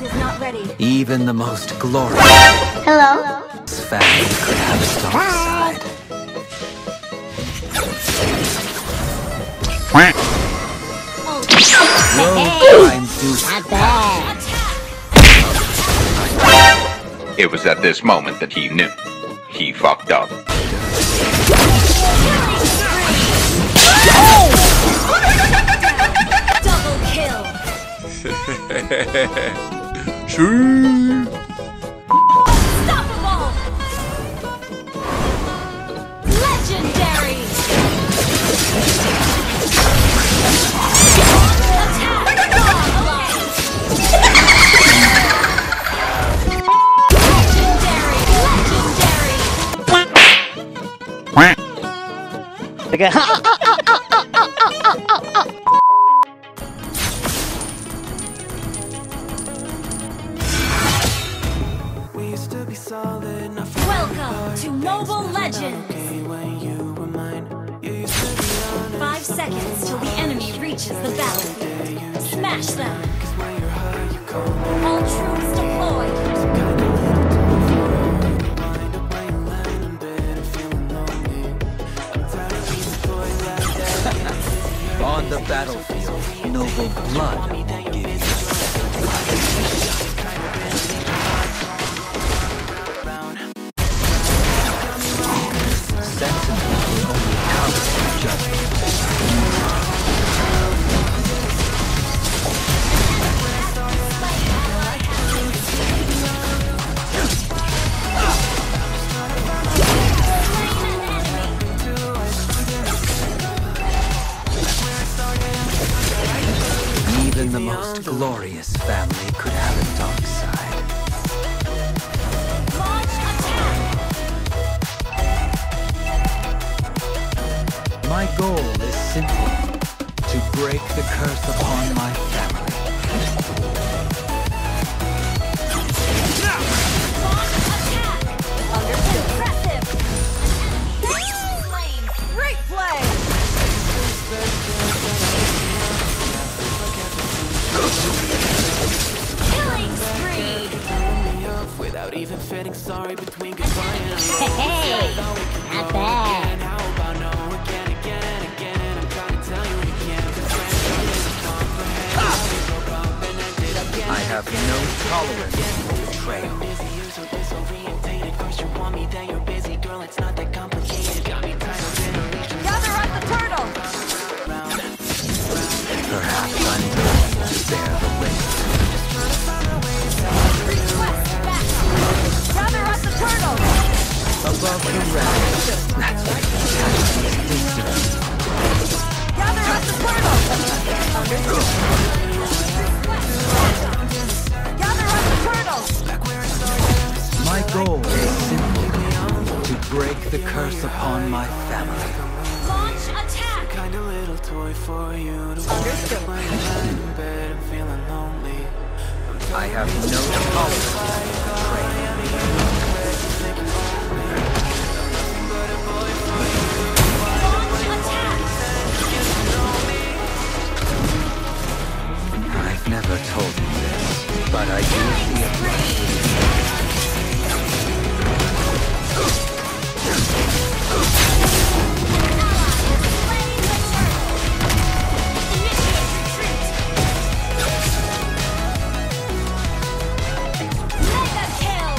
is not ready. Even the most glorious Hello? family could have its dark side. Not bad. It was at this moment that he knew. He fucked up. Double kill. Unstoppable. Legendary. Welcome to Mobile Legends! 5 seconds till the enemy reaches the battlefield. Smash them! All troops deployed! On the battlefield, noble blood will give you. Sentinels will only come to judgment. Even the most glorious family could have a dark side. Launch attack! My goal is simple: to break the curse upon my family. Launch attack! Impressive! Slain! Great play! Killing spree! Without even feeling sorry between goodbye and Hey, not bad. how about no again, again and again, and I'm trying to tell you again. I have no tolerance for betrayal. Busy, you're so disorientated. First you want me, then you're busy, girl. It's not that complicated. Got me tired of generations. Gather up the turtle! Perhaps I'm willing to bear the weight. Request backup! Gather up the turtle! Above the rest, that's what casualties deserve. Gather up the turtle! Understood. Gather up the turtle! My goal is simply to break the curse upon my family. Launch attack! Kind of little toy for you to Understood. lying in bed and feeling lonely. I have no tolerance for betrayal. Launch attack! I've never told you this, but I do feel Mega kill!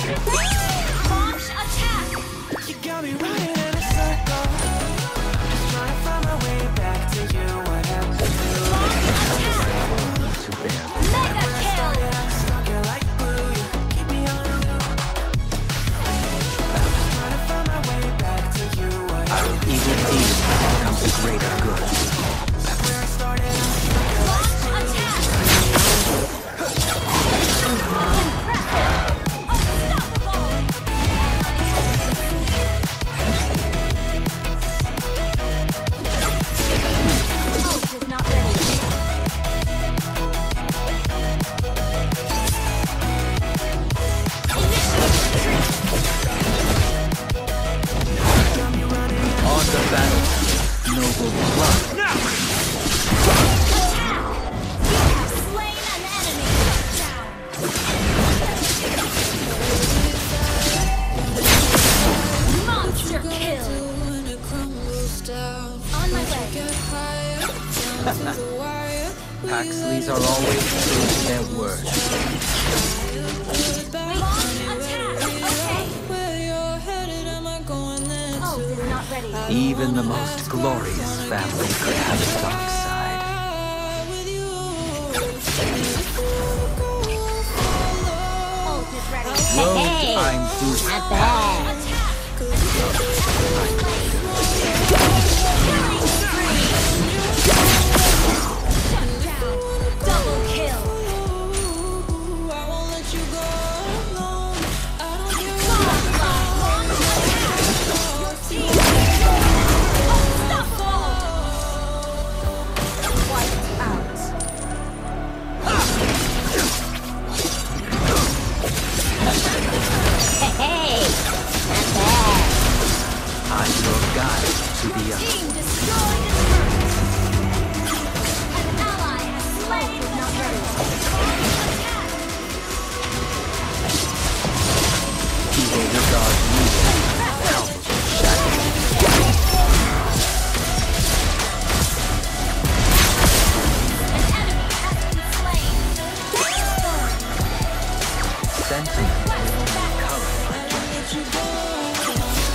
Paxleys are always true to their word. Even the most glorious family could have a dark side. Hey, I'm due. not bad. Double kill. Hey, not bad. I'm your guide to the other. Team destroyed a turret. An ally has slain the turret. Attack. He will regard me as help shadow. An enemy has been slain. Sentiment will only color my judgment.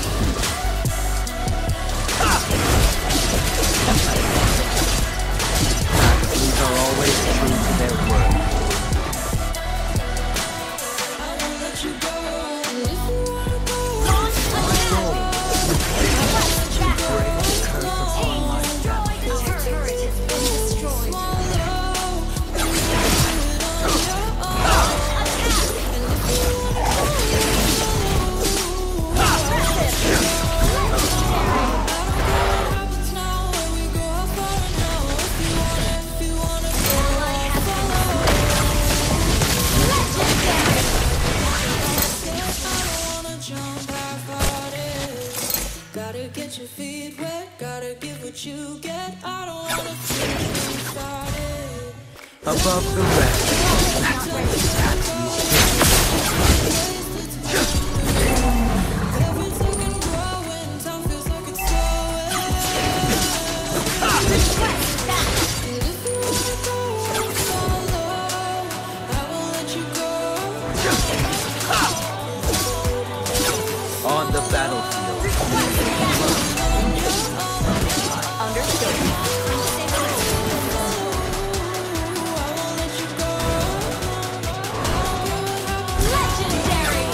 Paxleys are always true to their word. Launch attack. Break the curse upon my family. Destroyed. The turret has been destroyed. Gotta get your feet wet, gotta give what you get. I don't wanna feel you started. Above the rest, that's where Everything can grow when time feels like it's slowing. And if you wanna go solo, I won't let you go. on the battlefield. Legendary.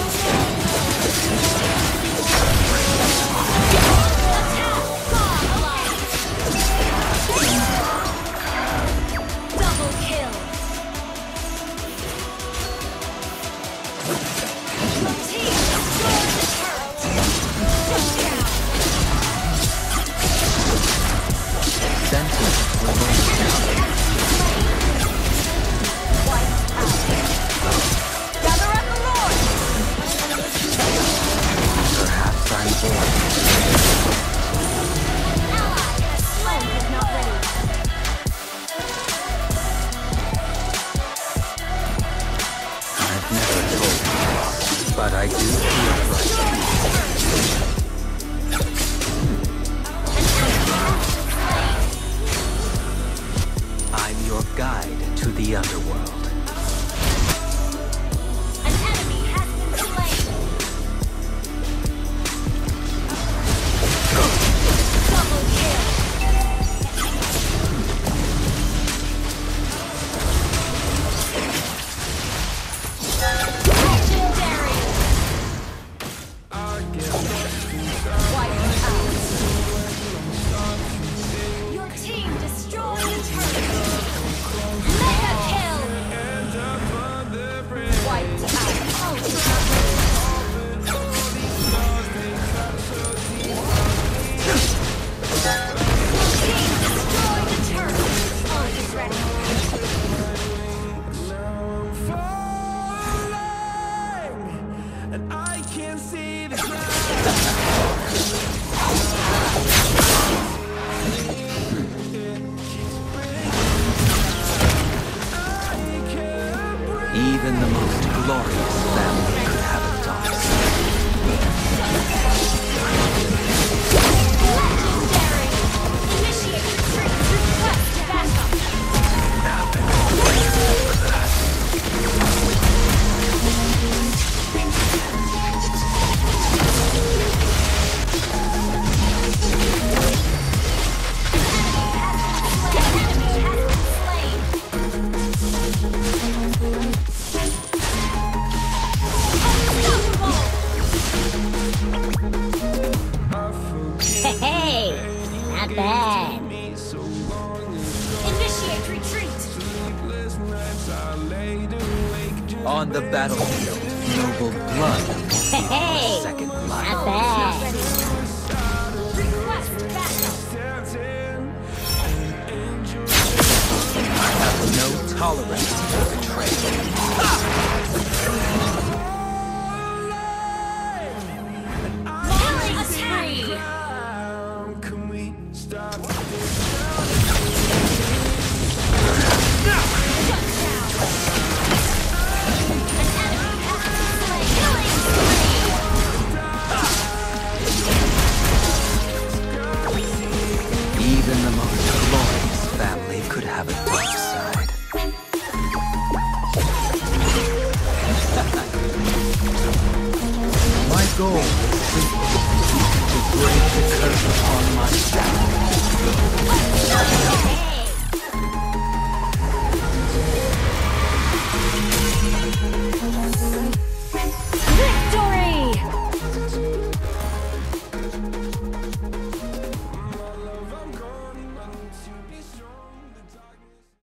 Double kill. Your team destroyed the turret. Sentiment will only color. Gather up the Lord. Perhaps I'm born. Ally has slain is not ready. I've never told you, but I do feel right. I'm your guide to the underworld. An enemy has been slain. Double kill. Legendary. Wiped out. Your team destroyed a turret. Mega kill. Wiped out. Oh, it's not ready. Team destroyed a turret. Oh, it's ready. And I can't see the ground. Even the most glorious family could have a dark side. Legendary. Initiate retreat. Request evacuation. On the battlefield, noble blood, Hey, second not life. bad. Request backup. I have no tolerance for betrayal. Killing spree. Even the most glorious family could have a dark side. My goal is simple: to break the curse upon my family.